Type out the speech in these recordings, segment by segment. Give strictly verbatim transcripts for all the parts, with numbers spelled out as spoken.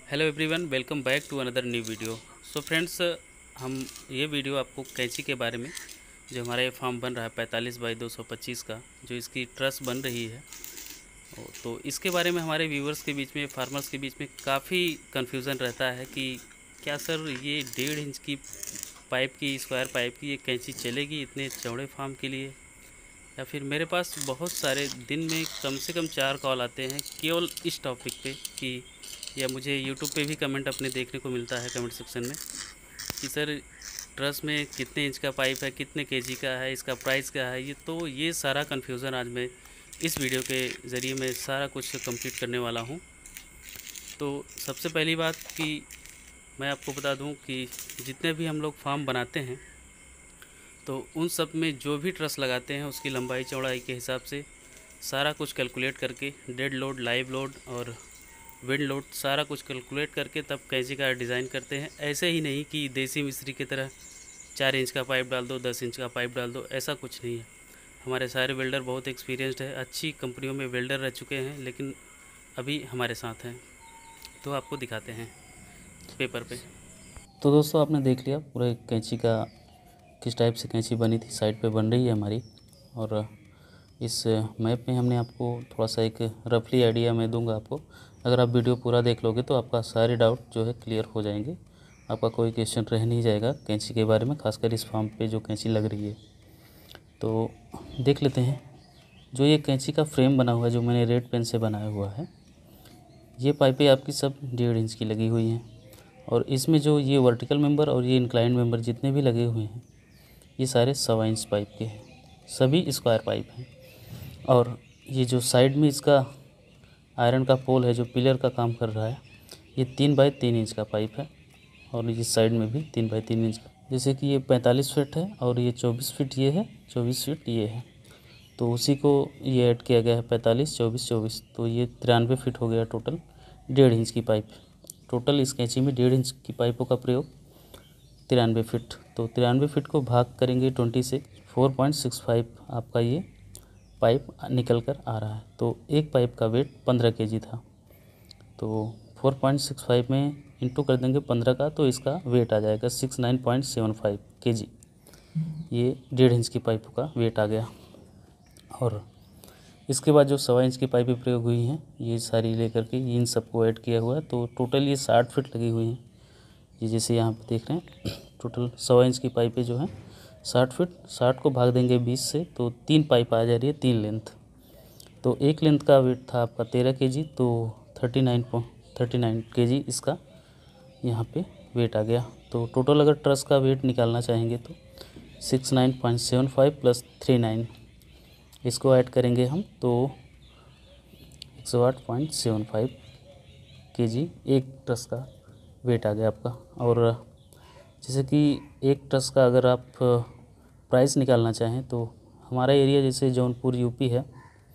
Hello everyone, welcome back to another new video. So friends, हम ये video आपको कैंची के बारे में, जो हमारा ये फार्म बन रहा है पैंतालीस बाई दो सौ पच्चीस का, जो इसकी ट्रस बन रही है, तो इसके बारे में हमारे व्यूवर्स के बीच में, फार्मर्स के बीच में काफ़ी कन्फ्यूज़न रहता है कि क्या सर ये डेढ़ इंच की पाइप की, स्क्वायर पाइप की ये कैंची चलेगी इतने चौड़े फार्म के लिए? या फिर मेरे पास बहुत सारे दिन में कम से कम चार कॉल आते हैं केवल इस टॉपिक पे कि, या मुझे यूट्यूब पे भी कमेंट अपने देखने को मिलता है कमेंट सेक्शन में कि सर ट्रस में कितने इंच का पाइप है, कितने केजी का है, इसका प्राइस क्या है। ये तो ये सारा कन्फ्यूज़न आज मैं इस वीडियो के ज़रिए मैं सारा कुछ कंप्लीट करने वाला हूँ। तो सबसे पहली बात कि मैं आपको बता दूँ कि जितने भी हम लोग फार्म बनाते हैं तो उन सब में जो भी ट्रस लगाते हैं उसकी लंबाई चौड़ाई के हिसाब से सारा कुछ कैलकुलेट करके, डेड लोड, लाइव लोड और विंड लोड सारा कुछ कैलकुलेट करके तब कैंची का डिज़ाइन करते हैं। ऐसे ही नहीं कि देसी मिस्त्री की तरह चार इंच का पाइप डाल दो, दस इंच का पाइप डाल दो, ऐसा कुछ नहीं है। हमारे सारे वेल्डर बहुत एक्सपीरियंस्ड है, अच्छी कंपनियों में वेल्डर रह चुके हैं, लेकिन अभी हमारे साथ हैं। तो आपको दिखाते हैं पेपर पे। तो दोस्तों, आपने देख लिया पूरा कैंची का किस टाइप से कैंची बनी थी, साइड पे बन रही है हमारी। और इस मैप में हमने आपको थोड़ा सा एक रफली आइडिया मैं दूंगा आपको। अगर आप वीडियो पूरा देख लोगे तो आपका सारे डाउट जो है क्लियर हो जाएंगे, आपका कोई क्वेश्चन रह नहीं जाएगा कैंची के बारे में, खासकर इस फार्म पे जो कैंची लग रही है। तो देख लेते हैं। जो ये कैंची का फ्रेम बना हुआ है, जो मैंने रेड पेन से बनाया हुआ है, ये पाइपें आपकी सब डेढ़ इंच की लगी हुई हैं। और इसमें जो ये वर्टिकल मेंबर और ये इंक्लाइंड मेंबर जितने भी लगे हुए हैं, ये सारे सवा इंच पाइप के हैं, सभी स्क्वायर पाइप हैं। और ये जो साइड में इसका आयरन का पोल है जो पिलर का काम कर रहा है, ये तीन बाई तीन इंच का पाइप है। और इस साइड में भी तीन बाई तीन इंच का, जैसे कि ये पैंतालीस फीट है और ये चौबीस फीट ये है, चौबीस फीट ये है, तो उसी को ये ऐड किया गया है पैंतालीस चौबीस चौबीस, तो ये तिरानवे फीट हो गया टोटल डेढ़ इंच की पाइप। टोटल इस कैंची में डेढ़ इंच की पाइपों का प्रयोग तिरानवे फीट। तो तिरानवे फीट को भाग करेंगे ट्वेंटी से, फोर पॉइंट सिक्स फाइव आपका ये पाइप निकल कर आ रहा है। तो एक पाइप का वेट पंद्रह केजी था, तो फोर पॉइंट सिक्स फाइव में इंटू कर देंगे पंद्रह का, तो इसका वेट आ जाएगा six nine point seven five KG. ये डेढ़ इंच की पाइपों का वेट आ गया। और इसके बाद जो सवा इंच की पाइपें प्रयोग हुई हैं, ये सारी लेकर के इन सबको ऐड किया हुआ है, तो टोटल ये साठ फीट लगी हुई हैं। ये जैसे यहाँ पे देख रहे हैं, टोटल सवा इंच की पाइपें जो हैं साठ फीट, साठ को भाग देंगे बीस से, तो तीन पाइप आ जा रही है, तीन लेंथ। तो एक लेंथ का वेट था आपका तेरह केजी, तो thirty nine thirty nine KG इसका यहाँ पे वेट आ गया। तो टोटल अगर ट्रस का वेट निकालना चाहेंगे तो six nine point seven five plus three nine, इसको ऐड करेंगे हम, तो एक सौ आठ पॉइंट सेवन फाइव के जी एक ट्रस का वेट आ गया आपका। और जैसे कि एक ट्रस का अगर आप प्राइस निकालना चाहें तो हमारा एरिया जैसे जौनपुर यूपी है,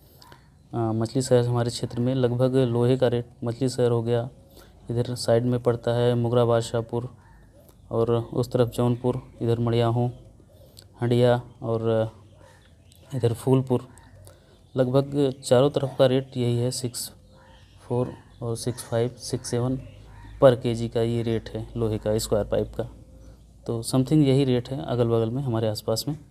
मछली शहर हमारे क्षेत्र में लगभग लोहे का रेट, मछली शहर हो गया, इधर साइड में पड़ता है मुगराबाद शाहपुर, और उस तरफ जौनपुर, इधर मड़ियाहूँ, हंडिया, और इधर फूलपुर, लगभग चारों तरफ का रेट यही है, सिक्स फोर और सिक्स फाइव सिक्स सेवन पर केजी का ये रेट है लोहे का स्क्वायर पाइप का। तो समथिंग यही रेट है अगल बगल में हमारे आसपास में।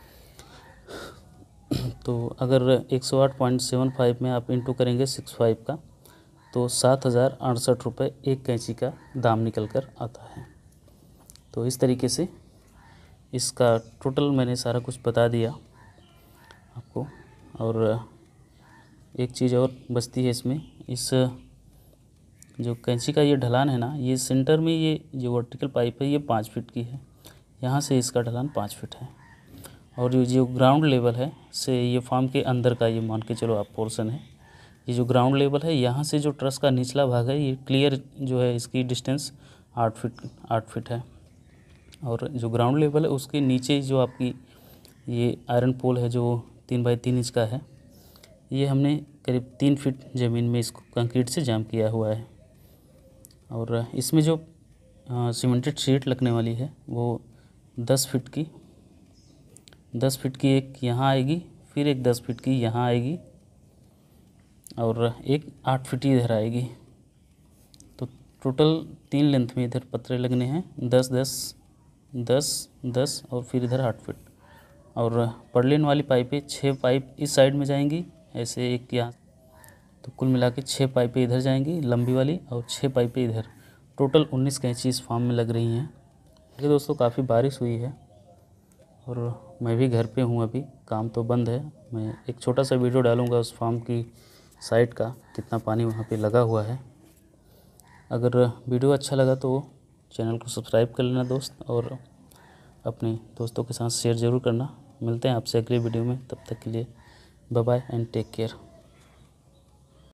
तो अगर एक सौ आठ पॉइंट सेवन फाइव में आप इंटू करेंगे सिक्स फाइव का, तो सात हज़ार अड़सठ रुपये एक कैंची का दाम निकल कर आता है। तो इस तरीके से इसका टोटल मैंने सारा कुछ बता दिया आपको। और एक चीज़ और बचती है इसमें, इस जो कैंची का ये ढलान है ना, ये सेंटर में ये जो वर्टिकल पाइप है ये पाँच फीट की है, यहाँ से इसका ढलान पाँच फीट है। और ये जो ग्राउंड लेवल है से ये फार्म के अंदर का, ये मान के चलो आप पोर्शन है, ये जो ग्राउंड लेवल है यहाँ से जो ट्रस का निचला भाग है, ये क्लियर जो है इसकी डिस्टेंस आठ फीट आठ फीट है। और जो ग्राउंड लेवल है उसके नीचे जो आपकी ये आयरन पोल है जो तीन बाई तीन इंच का है, ये हमने करीब तीन फीट ज़मीन में इसको कंक्रीट से जाम किया हुआ है। और इसमें जो सीमेंटेड शीट लगने वाली है वो दस फीट की दस फीट की एक यहाँ आएगी, फिर एक दस फीट की यहाँ आएगी, और एक आठ फीट इधर आएगी। तो टोटल तीन लेंथ में इधर पतरे लगने हैं, दस दस दस दस और फिर इधर आठ फीट। और पर्लिन वाली पाइपें छः पाइप इस साइड में जाएंगी, ऐसे एक यहाँ, तो कुल मिला के छः पाइपें इधर जाएंगी लंबी वाली और छः पाइपें इधर। टोटल उन्नीस कैंची इस फार्म में लग रही हैं। देखिए दोस्तों, काफ़ी बारिश हुई है और मैं भी घर पे हूँ, अभी काम तो बंद है। मैं एक छोटा सा वीडियो डालूँगा उस फार्म की साइट का, कितना पानी वहाँ पे लगा हुआ है। अगर वीडियो अच्छा लगा तो चैनल को सब्सक्राइब कर लेना दोस्त, और अपने दोस्तों के साथ शेयर ज़रूर करना। मिलते हैं आपसे अगले वीडियो में, तब तक के लिए bye bye and take care.